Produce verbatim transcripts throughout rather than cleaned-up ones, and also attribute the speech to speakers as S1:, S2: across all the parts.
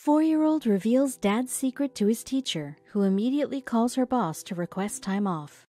S1: Four-year-old reveals dad's secret to his teacher, who immediately calls her boss to request time off.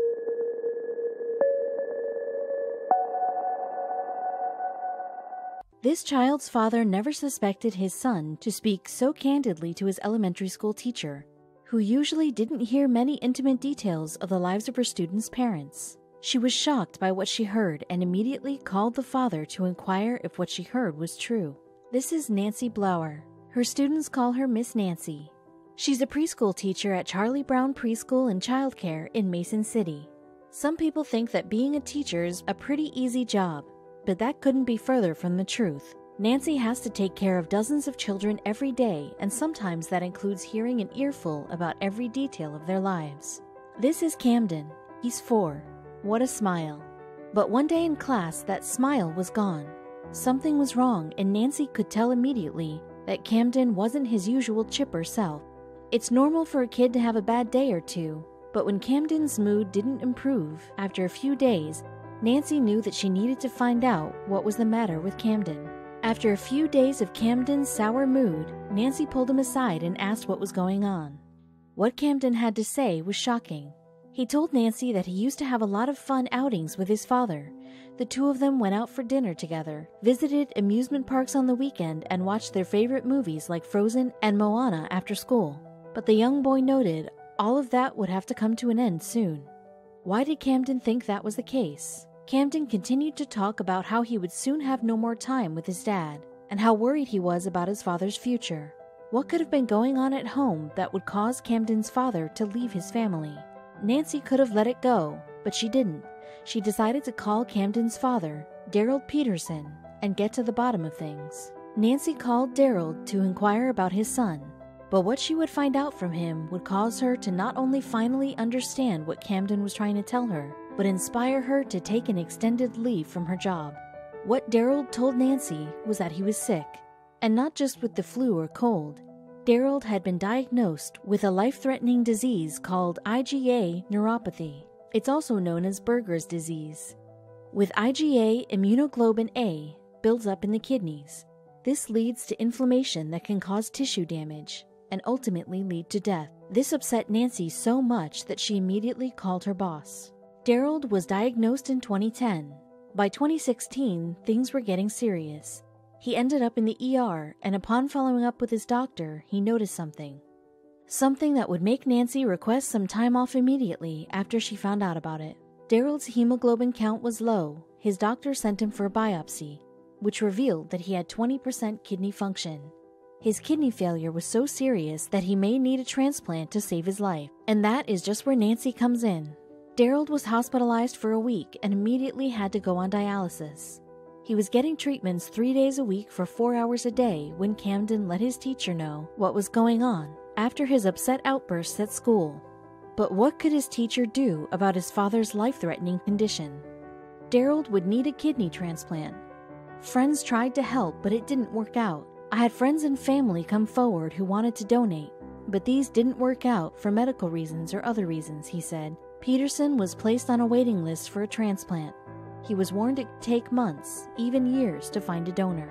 S1: This child's father never suspected his son to speak so candidly to his elementary school teacher, who usually didn't hear many intimate details of the lives of her students' parents. She was shocked by what she heard and immediately called the father to inquire if what she heard was true. This is Nancy Blower. Her students call her Miss Nancy. She's a preschool teacher at Charlie Brown Preschool and Childcare in Mason City. Some people think that being a teacher is a pretty easy job, but that couldn't be further from the truth. Nancy has to take care of dozens of children every day, and sometimes that includes hearing an earful about every detail of their lives. This is Camden. He's four. What a smile. But one day in class, that smile was gone. Something was wrong, and Nancy could tell immediately that Camden wasn't his usual chipper self. It's normal for a kid to have a bad day or two, but when Camden's mood didn't improve after a few days, Nancy knew that she needed to find out what was the matter with Camden. After a few days of Camden's sour mood, Nancy pulled him aside and asked what was going on. What Camden had to say was shocking. He told Nancy that he used to have a lot of fun outings with his father. The two of them went out for dinner together, visited amusement parks on the weekend, and watched their favorite movies like Frozen and Moana after school. But the young boy noted all of that would have to come to an end soon. Why did Camden think that was the case? Camden continued to talk about how he would soon have no more time with his dad, and how worried he was about his father's future. What could have been going on at home that would cause Camden's father to leave his family? Nancy could have let it go, but she didn't. She decided to call Camden's father, Daryl Peterson, and get to the bottom of things. Nancy called Daryl to inquire about his son, but what she would find out from him would cause her to not only finally understand what Camden was trying to tell her, but inspire her to take an extended leave from her job. What Daryl told Nancy was that he was sick, and not just with the flu or cold. Daryl had been diagnosed with a life-threatening disease called I G A neuropathy. It's also known as Buerger's disease. With I G A, immunoglobulin A builds up in the kidneys. This leads to inflammation that can cause tissue damage and ultimately lead to death. This upset Nancy so much that she immediately called her boss. Daryl was diagnosed in twenty ten. By twenty sixteen, things were getting serious. He ended up in the E R, and upon following up with his doctor, he noticed something. Something that would make Nancy request some time off immediately after she found out about it. Daryl's hemoglobin count was low. His doctor sent him for a biopsy, which revealed that he had twenty percent kidney function. His kidney failure was so serious that he may need a transplant to save his life, and that is just where Nancy comes in. Daryl was hospitalized for a week and immediately had to go on dialysis. He was getting treatments three days a week for four hours a day when Camden let his teacher know what was going on after his upset outbursts at school. But what could his teacher do about his father's life-threatening condition? Daryl would need a kidney transplant. Friends tried to help, but it didn't work out. I had friends and family come forward who wanted to donate, but these didn't work out for medical reasons or other reasons, he said. Peterson was placed on a waiting list for a transplant. He was warned it could take months, even years, to find a donor.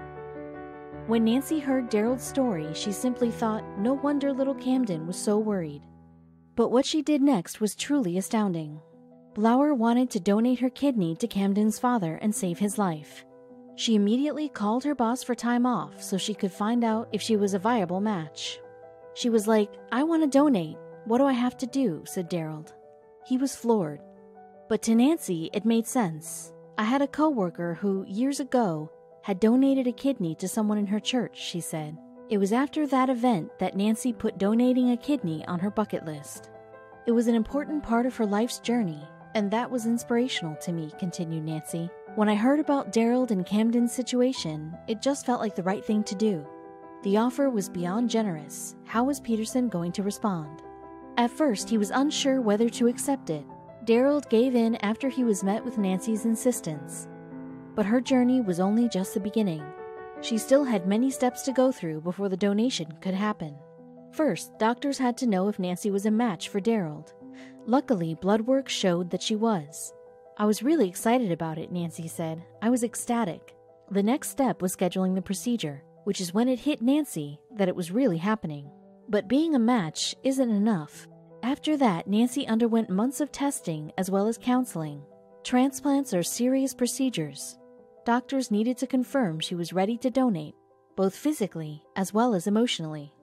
S1: When Nancy heard Daryl's story, she simply thought, no wonder little Camden was so worried. But what she did next was truly astounding. Blower wanted to donate her kidney to Camden's father and save his life. She immediately called her boss for time off so she could find out if she was a viable match. She was like, I want to donate. What do I have to do? Said Daryl. He was floored. But to Nancy, it made sense. I had a coworker who, years ago, had donated a kidney to someone in her church, she said. It was after that event that Nancy put donating a kidney on her bucket list. It was an important part of her life's journey, and that was inspirational to me, continued Nancy. When I heard about Daryl and Camden's situation, it just felt like the right thing to do. The offer was beyond generous. How was Peterson going to respond? At first, he was unsure whether to accept it. Daryl gave in after he was met with Nancy's insistence. But her journey was only just the beginning. She still had many steps to go through before the donation could happen. First, doctors had to know if Nancy was a match for Daryl. Luckily, blood work showed that she was. I was really excited about it, Nancy said. I was ecstatic. The next step was scheduling the procedure. which is when it hit Nancy that it was really happening. But being a match isn't enough. After that, Nancy underwent months of testing as well as counseling. Transplants are serious procedures. Doctors needed to confirm she was ready to donate, both physically as well as emotionally.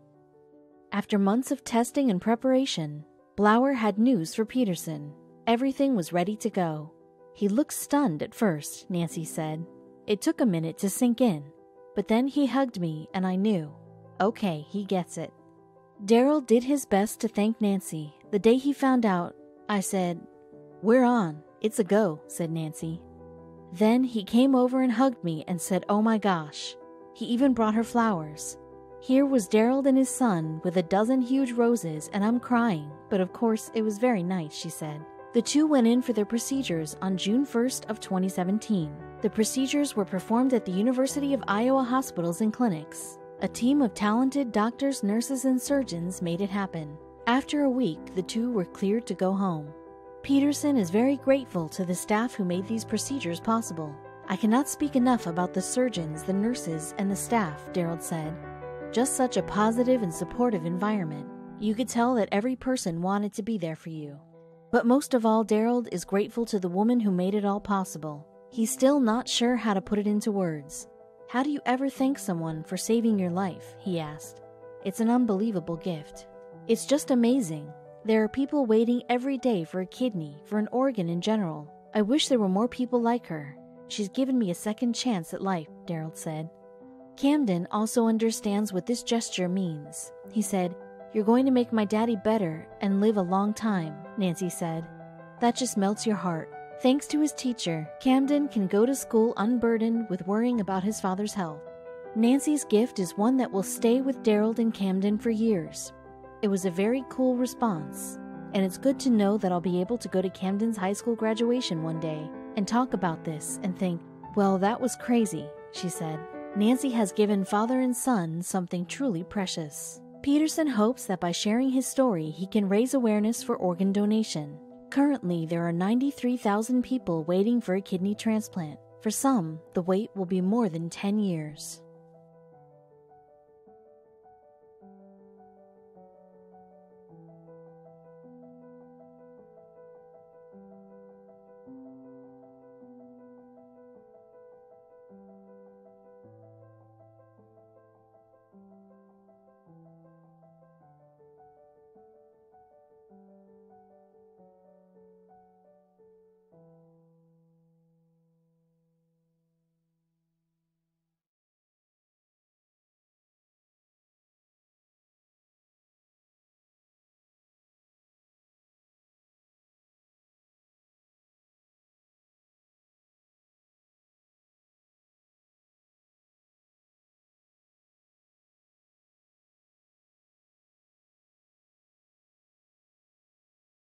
S1: After months of testing and preparation, Blauer had news for Peterson. Everything was ready to go. He looked stunned at first, Nancy said. It took a minute to sink in, but then he hugged me and I knew, okay, he gets it. Daryl did his best to thank Nancy. The day he found out, I said, "We're on. It's a go," said Nancy. Then he came over and hugged me and said, "Oh my gosh." He even brought her flowers. Here was Daryl and his son with a dozen huge roses, and I'm crying, but of course it was very nice, she said. The two went in for their procedures on June first of twenty seventeen. The procedures were performed at the University of Iowa hospitals and clinics. A team of talented doctors, nurses, and surgeons made it happen. After a week, the two were cleared to go home. Peterson is very grateful to the staff who made these procedures possible. "I cannot speak enough about the surgeons, the nurses, and the staff," Daryl said. "Just such a positive and supportive environment. You could tell that every person wanted to be there for you." But most of all, Daryl is grateful to the woman who made it all possible. He's still not sure how to put it into words. "How do you ever thank someone for saving your life?" he asked. "It's an unbelievable gift. It's just amazing. There are people waiting every day for a kidney, for an organ in general. I wish there were more people like her. She's given me a second chance at life," Daryl said. Camden also understands what this gesture means. He said, "You're going to make my daddy better and live a long time," Nancy said. "That just melts your heart." Thanks to his teacher, Camden can go to school unburdened with worrying about his father's health. Nancy's gift is one that will stay with Daryl and Camden for years. It was a very cool response, and it's good to know that I'll be able to go to Camden's high school graduation one day and talk about this and think, "Well, that was crazy," she said. Nancy has given father and son something truly precious. Peterson hopes that by sharing his story, he can raise awareness for organ donation. Currently, there are ninety-three thousand people waiting for a kidney transplant. For some, the wait will be more than ten years.